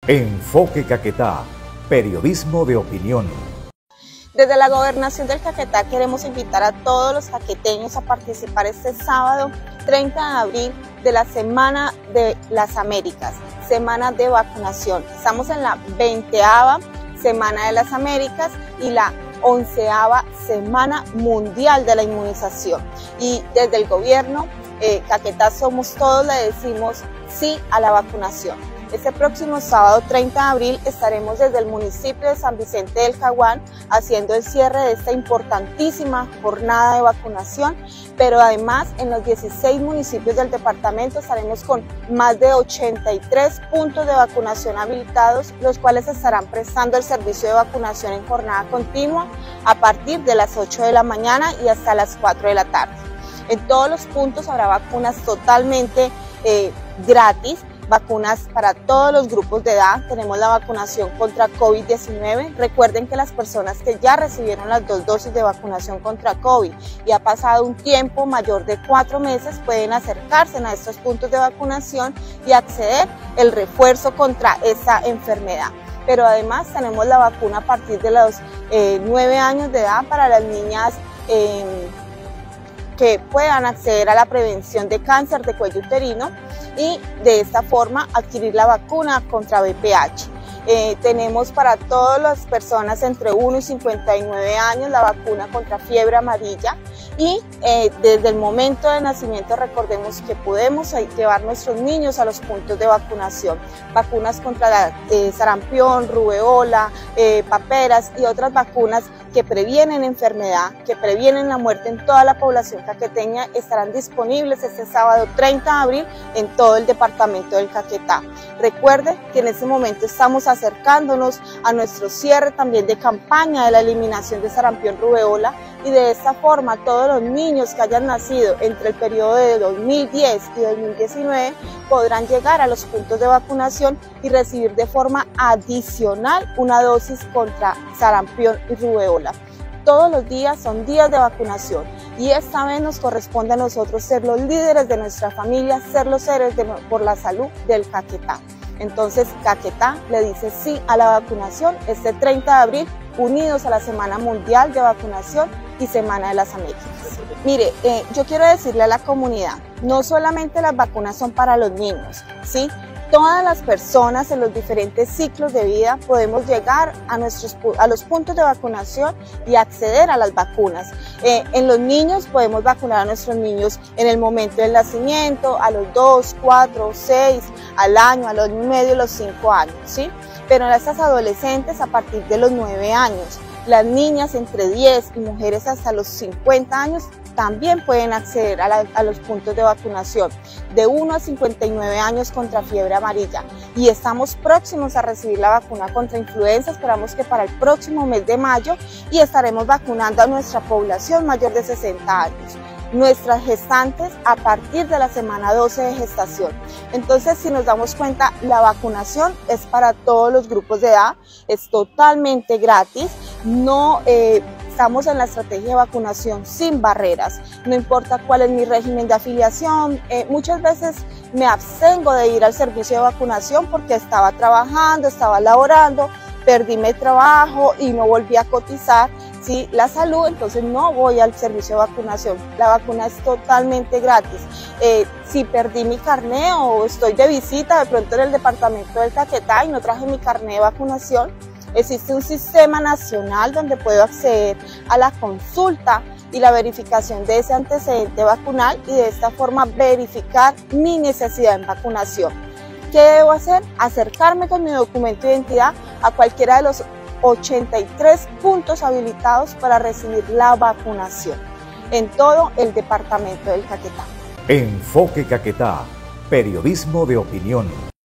Enfoque Caquetá, periodismo de opinión. Desde la Gobernación del Caquetá queremos invitar a todos los caqueteños a participar este sábado 30 de abril de la Semana de las Américas, Semana de Vacunación. Estamos en la 20ª Semana de las Américas y la 11ª Semana Mundial de la Inmunización. Y desde el gobierno Caquetá Somos Todos le decimos sí a la vacunación. Este próximo sábado 30 de abril estaremos desde el municipio de San Vicente del Caguán haciendo el cierre de esta importantísima jornada de vacunación, pero además en los 16 municipios del departamento estaremos con más de 83 puntos de vacunación habilitados, los cuales estarán prestando el servicio de vacunación en jornada continua a partir de las 8 de la mañana y hasta las 4 de la tarde. En todos los puntos habrá vacunas totalmente gratis, vacunas para todos los grupos de edad. Tenemos la vacunación contra COVID-19. Recuerden que las personas que ya recibieron las 2 dosis de vacunación contra COVID y ha pasado un tiempo mayor de 4 meses pueden acercarse a estos puntos de vacunación y acceder el refuerzo contra esta enfermedad. Pero además tenemos la vacuna a partir de los 9 años de edad para las niñas que puedan acceder a la prevención de cáncer de cuello uterino y de esta forma adquirir la vacuna contra VPH. Tenemos para todas las personas entre 1 y 59 años la vacuna contra fiebre amarilla y desde el momento de nacimiento recordemos que podemos llevar nuestros niños a los puntos de vacunación. Vacunas contra sarampión, rubeola, paperas y otras vacunas que previenen enfermedad, que previenen la muerte en toda la población caqueteña estarán disponibles este sábado 30 de abril en todo el departamento del Caquetá. Recuerde que en este momento estamos acercándonos a nuestro cierre también de campaña de la eliminación de sarampión, rubeola y de esta forma todos los niños que hayan nacido entre el periodo de 2010 y 2019 podrán llegar a los puntos de vacunación y recibir de forma adicional una dosis contra sarampión y rubeola. Todos los días son días de vacunación y esta vez nos corresponde a nosotros ser los líderes de nuestra familia, ser los héroes por la salud del Caquetá. Entonces Caquetá le dice sí a la vacunación este 30 de abril, unidos a la Semana Mundial de Vacunación y Semana de las Américas. Mire, yo quiero decirle a la comunidad, no solamente las vacunas son para los niños, ¿sí? Todas las personas en los diferentes ciclos de vida podemos llegar a los puntos de vacunación y acceder a las vacunas. En los niños podemos vacunar a nuestros niños en el momento del nacimiento, a los 2, 4, 6, al año, al año y medio, los 5 años, ¿sí? Pero en estas adolescentes a partir de los 9 años. Las niñas entre 10 y mujeres hasta los 50 años también pueden acceder a los puntos de vacunación de 1 a 59 años contra fiebre amarilla y estamos próximos a recibir la vacuna contra influenza. Esperamos que para el próximo mes de mayo y estaremos vacunando a nuestra población mayor de 60 años. Nuestras gestantes a partir de la semana 12 de gestación. Entonces, si nos damos cuenta, la vacunación es para todos los grupos de edad, es totalmente gratis, no estamos en la estrategia de vacunación sin barreras, no importa cuál es mi régimen de afiliación. Muchas veces me abstengo de ir al servicio de vacunación porque estaba trabajando, estaba laborando, perdí mi trabajo y no volví a cotizar la salud, entonces no voy al servicio de vacunación. La vacuna es totalmente gratis. Si perdí mi carné o estoy de visita de pronto en el departamento del Caquetá y no traje mi carné de vacunación, existe un sistema nacional donde puedo acceder a la consulta y la verificación de ese antecedente vacunal y de esta forma verificar mi necesidad en vacunación. ¿Qué debo hacer? Acercarme con mi documento de identidad a cualquiera de los 83 puntos habilitados para recibir la vacunación en todo el departamento del Caquetá. Enfoque Caquetá, periodismo de opinión.